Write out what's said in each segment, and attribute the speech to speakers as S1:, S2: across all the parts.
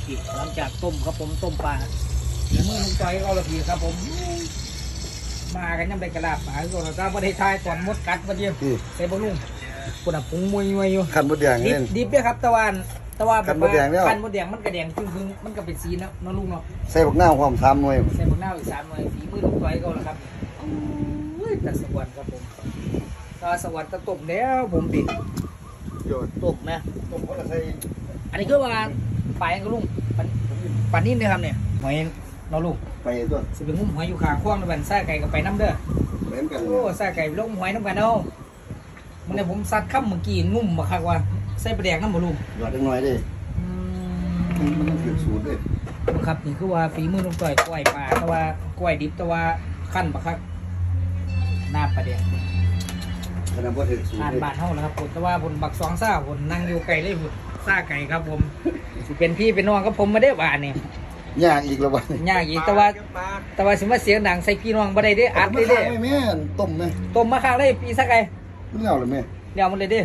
S1: หลังจากต้มครับผมต้มปลาเดี๋ยวมือลุงจอยเอาละพี่ครับผมมากันยังได้กระลาบหมาส่วนเราไม่ได้ทายก่อนมดกัดมาเยี่ยมใส่บอลลุงคนอ่ะพุงมวยอยู่
S2: ขันมดแดงเนี่ย
S1: ดิบด้วยครับตะวันขันมดแดงมันกระแดงครึ่งมันก็เป็นสีนะน้องลุงเนาะ
S2: ใส่บักหน้าความทำหน่วย
S1: ใส่บักหน้าอีก3 หน่วยฝีมือลุงจอยก็แล้วครับแต่สวรรค์ครับผมตาสวรรค์ตะตบแล้วผมดิตบนะอันนี้ก็ว่าปลาก็ลุงปลานิ่มเลยครับเนี่ยหอยน้องลุง
S2: ไปตัว
S1: สิเป็นงุ้มหอยอยู่ข้างข้างในบ้านซ่าไก่กับไปน้ำเด้อโอ้ซ่าไก่ลงหอยน้ำกันเอาเมื่อไงผมซัดข้ามเมื่อกี้งุ้มมาคักว่าใส่ปลาแดกน้ำบ่ลุง
S2: หยอดน้อยดิมันต้องถือสูตรด้วย
S1: ครับนี่คือว่าฝีมือลุงต่อยกล้วยปลาแต่ว่ากล้วยดิบแต่ว่าขั้นปะคักหน้าปลาแดก
S2: ขนาดว่าถือสูตร
S1: อ่านบาทเท่าแล้วครับผมแต่ว่าผมบัก2 ซ่าผมนั่งอยู่ไก่เลยผมซ่าไก่ครับผมสิเป็นพี่เป็นน้องก็ผมไม่ได้บาทเนี่ย
S2: ยากอีกแล้ววะ
S1: ยากอีกแต่ว่าสิมาเสียงดังใส่พี่น้องบ่ได้เด้อัดได้เด้
S2: ไม่แม่ต้มไหม
S1: ต้มมาข้างเลยปีสักไก่
S2: เลี้ยวเลยแม่
S1: เลี้ยวมันเลยเด้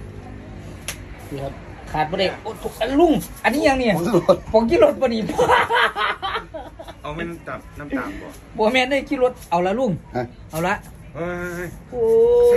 S1: ขาดบ่ได้ลุงอันนี้ยังเนี่ยผงกิโลบ่นี่
S3: เอาไม่น้ำตาล
S1: บ่แม่นได้กิโลเอาละลุงเอาละโอ้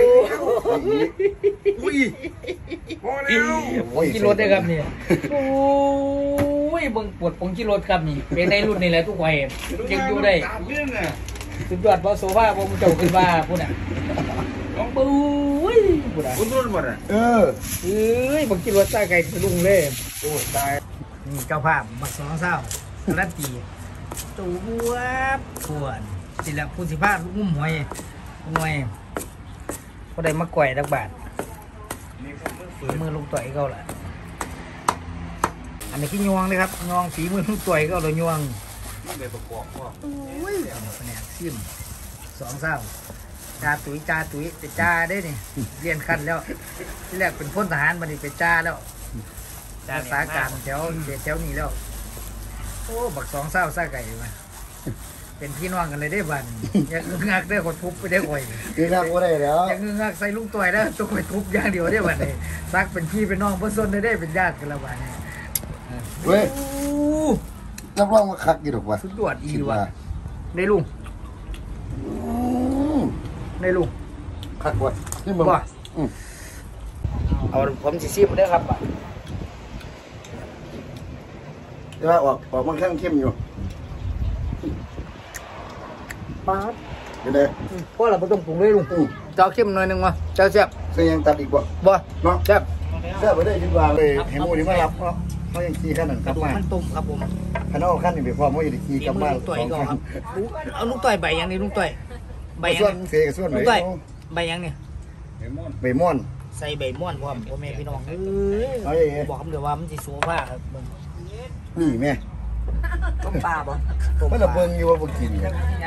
S1: ยพอแล้วกิโลได้ครับนี่โอ้ยเบิ่งปวดผงกิโลครับนี่เป็นในรุ่นนี่แหละทุกวัยยังอยู่ได้สุดยอดบ่โซฟาบ่มึงเจ้าขึ้นมาพุ่นน่ะน้องปุ้ยพุ่นน่ะ
S3: คุณรุ่นบ่น่ะ
S1: ผงกิโลซ่าไก่ลุงเลยโอ้ตายนี่เจ้าภาพบัก2 เศร้ารัตตีตัวปวดสิแล้วผู้สิพาลูกงุ้มหอยก็ได้มาก่อยดักบาทฝีมือลุงต่อยก็แหละอันนี้ขี้ยวงเลยครับยวงฝีมือลุงต่อยก็เลยยวง
S3: นี่เป็นประกอบพ่อ
S1: เนี่ยซิม2 เศร้าจ่าตุ๋ยเป็นจ่าได้นี่เรียนขั้นแล้วที่แรกเป็นพลทหารมันนี่เป็นจ่าแล้วจ่าสาการแถวนี้แล้วโอ้บัก2 เศร้าซ่าไก่มาเป็นพี่น้องกันเลยได้บันอย่างงักได้คนทุบไปได้ก่อย
S2: งักก็ได้แล้ว
S1: อย่างงักใส่ลูกต่อยแล้วตัวก่อยทุบอย่างเดียวได้บันเลยซักเป็นพี่เป็นน้องเพื่อนส้นได้เป็นญาติกันละบัน
S2: เว้ยรับรองมาคักกี่ดอกวะ
S1: สุดยอดอีว่ะในลุง
S2: คักวะ
S1: นี่มึงเอาผมซีบได้ครับ
S2: แต่ว่าออกมันข้างเข้มอยู่
S1: ป๊าบ
S2: เป็นไง
S1: เพราะเราไม่ต้องปรุงเลยลุงเจ้าเข้มหน่อยนึงวะเจ้าแซ่บ
S2: เสียงตัดอีกบ่
S1: เนาะแซ่บ
S2: ไปได้ยินว่าเลยเห็นมูนี่มารับเขายังขี่ขั้นหนึ่งกลับมา
S1: มันตุ่มครับผม
S2: ขั้นเอาขั้นนี่ไปพร้อมว่าจะขี่กลับมา
S1: ต่อยก่อนครับเอาลูกต่อยใบยังนี่ลุงต่อย
S2: ใบยังเสียกับส่วนไหน
S1: ลุงต่อยใบยังเนี่ย
S2: ใบม่อน
S1: ใส่ใบม่อนพ่อแม่พี่น้องบอกคำเดียวว่ามันจะสัวผ้าครับมึง
S2: นี่แม่
S1: ต้มปลาบ่
S2: ไม่ละเบิ่งอยู่ว่าบ่กิน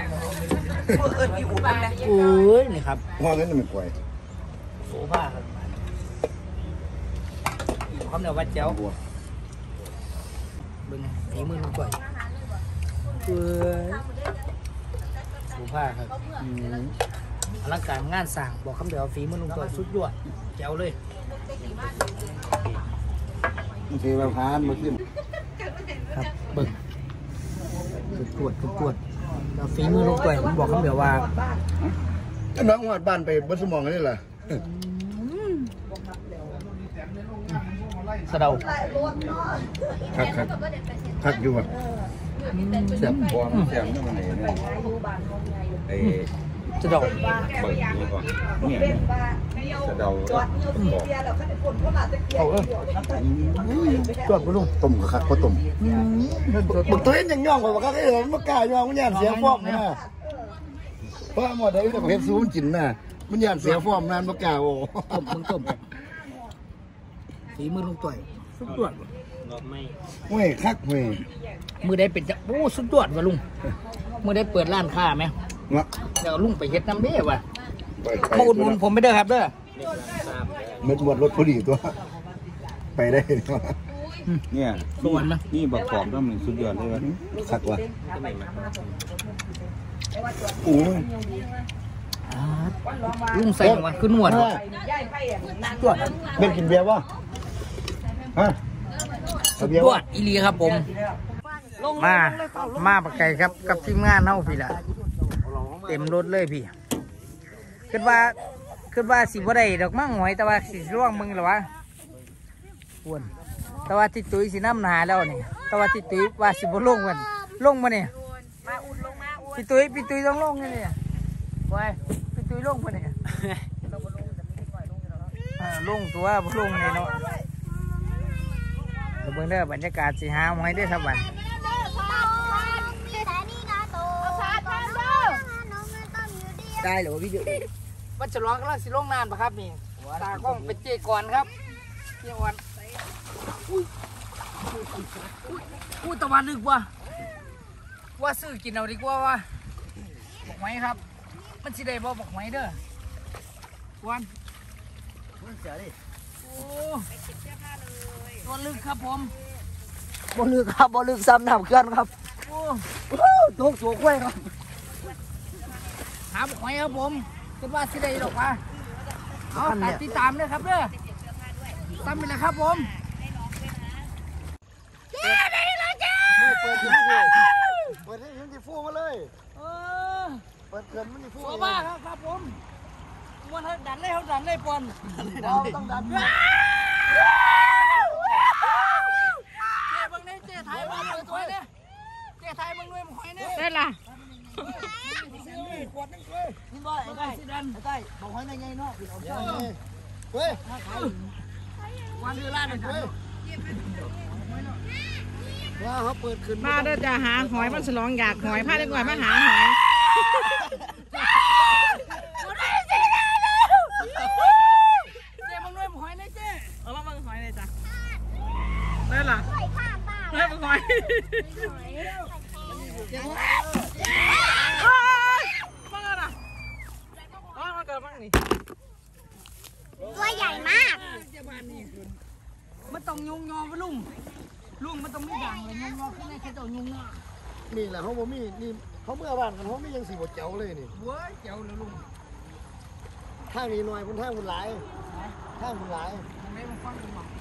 S1: โอ้ยนี่ครับ
S2: ว่างั้นมันกล้วย
S1: โซฟาครับคำเดียวว่าเจ้าเบิ่งฝีมือลุงกล้วยโซฟาครับอลังการงานสั่งบอกคำเดียวฝีมือลุงกล้วยสุดยอดเจ้าเลย
S2: มันคือแบบพานมาขึ้น
S1: ครับเบิ่งตรวจแล้วฝีมือลุงต่อยผมบอกคำเดียวว่า
S2: น้องวาดบ้านไปบนสมองนี่แหละ
S1: สะเดา
S2: คักอยู่อ่ะ
S3: เสียบบอมเสียบนี่มันไหนเนี่ยไอ้
S1: สะเดา
S3: เปิดดูก่อนเนี่ยสะเดา
S1: จวดไปลุง
S2: ต้มกับคักก็ต้มบึกตัวเองยังย่องกว่าคักไอ้เหรอมันกล้าย่องมันยันเสียฟอมนะเพราะหมดเลยแต่เห็นซูนจินน่ะมันยันเสียฟอมนั่นมันกล้าโอ้
S1: ต้มฝีมือลุงต่อยสุดยอด
S2: เว้ยคักเว้ย
S1: มือได้เป็นจะโอ้สุดยอดว่ะลุงมือได้เปิดร้านค้าไหมเดี๋ยวลุงไปเฮ็ดน้ำเบ้ว่ะมาอุดหนุนผมไม่ได้ครับเด้อ
S2: มืดหมดรถพอดีตัวไปได้
S3: เนี่ย
S1: ส่วนนะ
S3: นี่บักกรอบต้องเป็นสุดยอดเลยวะ
S2: คักว่ะโอ้ย
S1: ลุงใส่มาขึ้นหนวด
S2: เป็นกินเบียร์วะฮะ
S1: สุดยอดอีหลีครับผมมาปะไก่ครับกับทีมงานเฮาพี่ละเต็มรถเลยพี่คิดว่าสิบ่ได้ดอกมั่งหอยแต่ว่าสิร่วงมึงหรอวะอ้วนแต่ว่าที่ตุ้ยสิน้ำหนาแล้วนี่แต่ว่าที่ตุ้ยว่าสิบ่ลงมันลงมาเนี่ยพี่ตุ้ยต้องลงนี่เนี่ยไปพี่ตุ้ยลงมาเนี่ยลงตัวบ่ลงเนี่ยเนาะเบิ่งเด้อบรรยากาศสิหาหอยได้ครับบัดได้หรือว่าวิดีโอมันจะร้องกำลังสิลงนานปะครับนี่ตากล้องเป็นเจก่อนครับเจก่อนอุ้ยตะวันนึกว่าซื้อกินเอาดีกว่าบอกไหมครับมันสิได้บ่บอกไหมเด้อวันเสียดิโอ้ตัวลึกครับผมบ่ลึกครับบ่ลึกซ้ำน้ำเกลือนครับโอ้ตกตัวกล้วยครับหาบอกไหมครับผมคิดว่าสิได้หรอกวะเอาติดตามเลยครับเด้อตามไปเลยครับผม
S2: เปิดขึ้นฟูเปิดขึ้นฟูมาเลยเปิดเกินมันฟู
S1: โซบ้าครับผมมันดันเลยปอนเราต้องดันเจ๊บังเนี่ยเจ๊ไทยบังเลยตัวเนี่ยเจ๊ไทยบังด้วยมึงหอยเนี่ยได้ละขวดนึงเลยนี่บ่ไอ้ใต้บอกหอยในไงเนาะ
S2: เฮ้ย
S1: วันเวลาเนี่ย
S2: ว่าเขาเปิดขึ้น
S4: มาเด้อจะหาหอยมันสลองอยากหอยพาเด็กหน่อยมาหาหอย
S1: เจ๊บังด้วยมึงหอยเนี่ยเจ๊
S4: เอามาบังหอยเลยจ้ะได้ล่ะได้บังหอยบังอะไรมาเกิดบังนี่
S5: ตัวใหญ่มาก
S1: มันต้องยุงงอวะลุงมันต้องไม่ดังเลยยุงงอขึ้นในแค่ตัวยุงงอ
S2: นี่แหละเขาบ่มีนี่เขาเมื่อบ้านกันเขาไม่ยังสีบดเจ๋วเลยนี่
S1: เว้ยเจ๋วเลยลุง
S2: ข้างนี้หน่อยบนข้างบนหลาย
S1: มันไม่มาฟังกันหรอก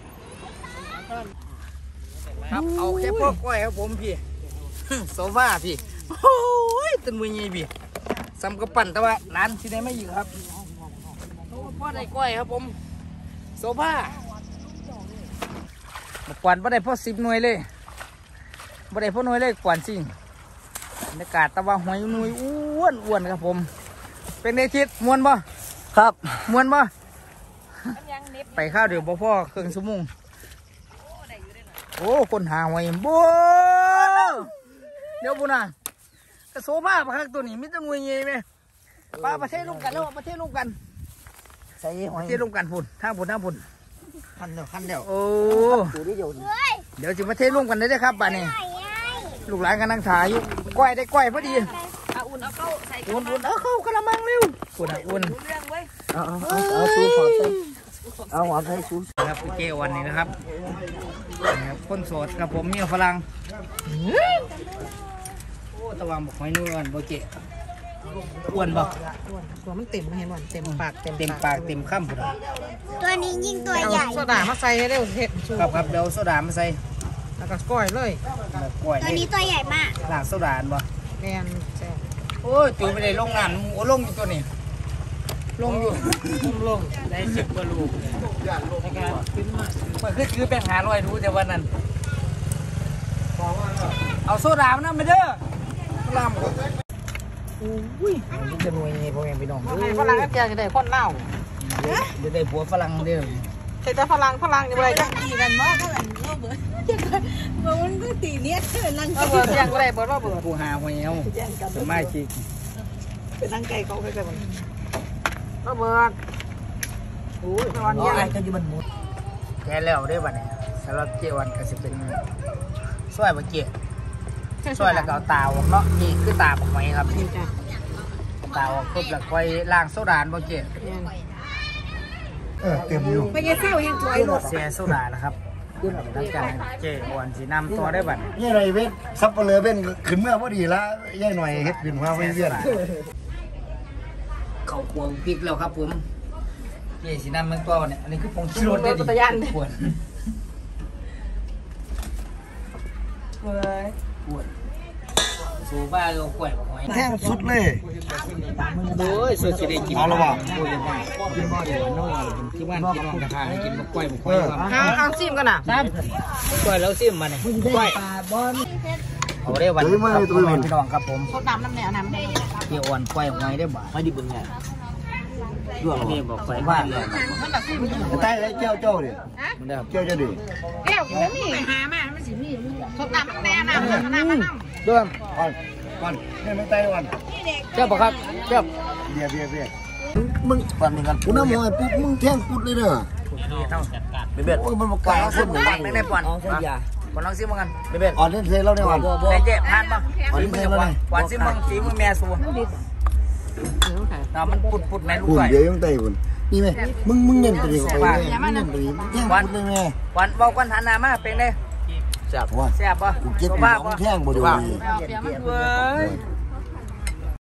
S1: ครับเอาแค่พวกก้อยครับผมพี่โซฟาพี่โอ้ยตึนมือยี่พี่ซ้ำกระปั่นแต่ว่าร้านที่ไหนไม่อยู่ครับพ่อได้ก้อยครับผมโซฟาควันบ่ได้พ่อ10 หน่วยเลยบ่ได้พ่อหน่วยเลยควันจริงบรรยากาศตะวันหอยหน่วยอ้วนครับผมเป็นในทิศมวนบ่ครับมวนบ่ไปข้าวเดี๋ยวพ่อครึ่งชั่วโมงโอ้คนหาหอยบ่เดี๋ยวบุญน่ะกระโซบ้าปะครับตัวนี้มิตรหน่วยเงี้ยไหมป้าประเทศร่วมกันแล้วประเทศร่วมกันใส่หอยประเทศร่วมกันพุ่นทางพุ่นคันเดียวโอ้เดี๋ยวจะประเทศร่วมกันได้ครับบ้านนี้ลูกหลานกันนั่งถ่ายอยู่ก้อยได้ก้อยพอดีอุ่นเอาเข้าใส่อุ่นเอาเข้ากระมังเร็วอุ่น
S2: เอาซูขอบใส่เอาหอมใส่ซู
S1: ครับเจวันนี้นะครับคนโสดกับผมเมียฝรั่งโอ้ตะวันบอกหอยนวลโบเจอ้วนบ่
S4: ตัวมันเต็มเห็นบ่เต็มปาก
S1: เต็มข้ามพุ่น
S5: ตัวนี้ยิ่งตัวใหญ่
S4: โซดามาใส่ให้เร็วเห็ด
S1: ครับเดี๋ยวโซดามาใส่
S4: แล้วก็ก้อยเลย
S5: ตัวนี้ตัวใหญ่มาก
S1: หลังโซดาบ่
S4: แมนแซ่บ
S1: โอ้ยจูไม่ได้ลงน้ำโอ้ลงอยู่ตัวนี้ลงได้10 กว่าลูกมันคือเป็น500ดูแต่วันนั้นเอาโซดามาไม่เด้อลำอุ้ยนี่จะรวยยังไงพ่อแม่พี่น้อง
S4: ฝรั่งก็จะได้คนเล่า
S1: เดี๋ยวได้ผัวฝรั่งเด้อ
S4: แต่ฝรั่งยังไงกัน
S5: ตีกันมากก็แบบเบื่อมันก็ตีเนี้ยนั่ง
S4: เบื่อยังไรเบื่อ
S1: ผู้หาหวยเอาสมัยชี
S4: เป็นนั่งไก่เขาใกล้ๆมันเบื่อโอ้ย
S1: นอนยังไงก็อยู่บนมุดแกแล้วได้บ้านี่สำหรับเจวันก็จะเป็นซอยบะเจี๊ยซอยแล้วก็เอาตาออกเนาะนี่คือตาบอกไหมครับตาออกปุ๊บแล้วค่อยล้างโซดาบะเจี๊ย
S2: เต็มอยู่
S4: ไปเงี้ยเซี่ยวยังถอยรถ
S1: เสียโซดาแล้วครับหลังจากเจวันสีน้ำตัวได้บ้า
S2: นี่ไรเว้นซับเปลือเว้นขึ้นเมื่อพอดีละย่ายหน่อยเฮ็ดขึ้นมาไม่เยี่ยน
S1: เขาควงพริกแล้วครับผมเจสีน้ำมันตัวเนี่ยอันนี้คือผงชูรสได้ดิขวดสูบ้าเอากล้วยหอย
S2: แท่งสุดเลย
S1: โอ้ยสุดสิได้กิน
S2: เอาละบ่
S1: กินบ่เดี๋ยวน้องที่บ้านกินน้องกระทาให้กินกล้วยหอย
S4: เอาซิมกันนะ
S1: ครับกล้วยแล้วซิมมาเนี่ยกล้วยเอาได้วันพี่น้องครับผม
S5: สดน้ำน้ำแนวน้ำแดง
S1: เกี่ยวอ่อนกล้วยหอยได้บ่ไม่ดีบึงไงด้วยนี่บอกไฟว่าเลย
S2: ใต้ไรเจ้าเจ้าดิ
S1: มันได้
S2: เจ้าเจ้าดิ
S5: แก้วกูมีหามามันสิมีสดน้ำแดงน้ำน้ำ
S1: ด้วย
S2: ก่อนนี่มันใต้ก่อน
S1: เจ้าบอกครับเจ้า
S2: เบียร์มึงปั่นเหมือนกันกูน้ำมอยปุ๊บมึงแท่งปุ๊บเลยเด้อ
S1: เบ็ด
S2: โอ้ยมันมากลางคนเหมือนกัน
S1: ไม่ได้ป่อนเอาเส้นยาป่อนลองซิมกันเบ็ด
S2: อ่อนเล่นเซเราเนี่ยวัน
S1: แต่เจ็บทานบ้างซิมมือป่อนซิมมึงซิมมือแม่สูมันปุดแม่ลูก
S2: หุ่น
S1: ไก่
S2: เดี๋ยวยังไต่หุ่นนี่ไหมมึงเน้นไปดิไปเลยมึงเน้นไปดิแท่งปุ๊บเลยแม่
S1: วันบอกวันหันหน้ามาเป็นไง
S2: จับว่า
S1: แซ่บป่ะ
S2: กูเก็บน้องแท่งบ่ดี
S1: เว้ย